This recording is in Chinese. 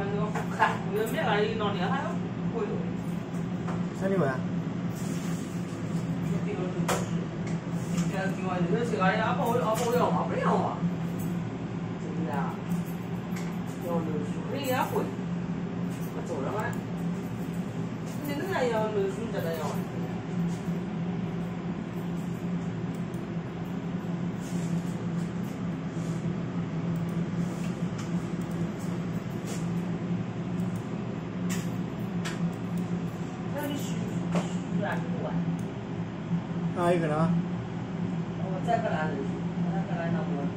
那个看，我就没个闹的还要贵了。 啥地方啊？ 这个另外就是这个阿婆要嘛，不要嘛，真的啊，要论述肯定也贵，我做了嘛，你那个要论述真的要。 啊，一个呢？ 我再个来论述，再个来那么。